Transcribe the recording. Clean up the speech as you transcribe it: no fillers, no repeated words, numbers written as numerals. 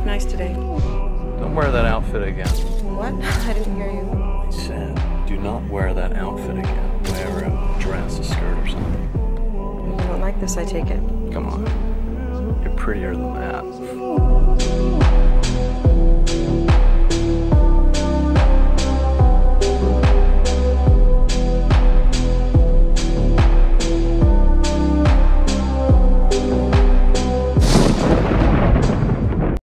nice today. Don't wear that outfit again. What? I didn't hear you. I said, do not wear that outfit again. Wear a dress, a skirt, or something. You don't like this, I take it. Come on. You're prettier than that.